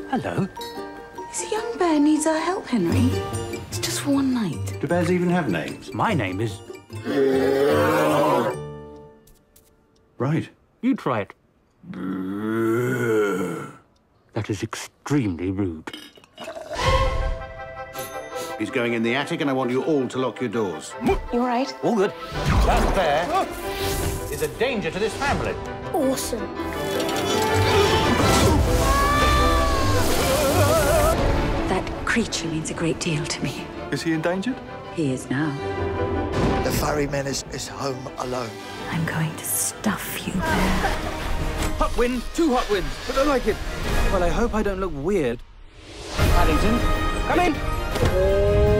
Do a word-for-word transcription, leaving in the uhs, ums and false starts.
Hello. This young bear needs our help, Henry. It's just for one night. Do bears even have names? My name is... Right. You try it. That is extremely rude. He's going in the attic, and I want you all to lock your doors. You all right? All good. That bear is a danger to this family. Awesome. That creature means a great deal to me. Is he endangered? He is now. The ferryman is, is home alone. I'm going to stuff you, bear. Hot wind, two hot winds, but I like it. Well, I hope I don't look weird. Paddington, come in.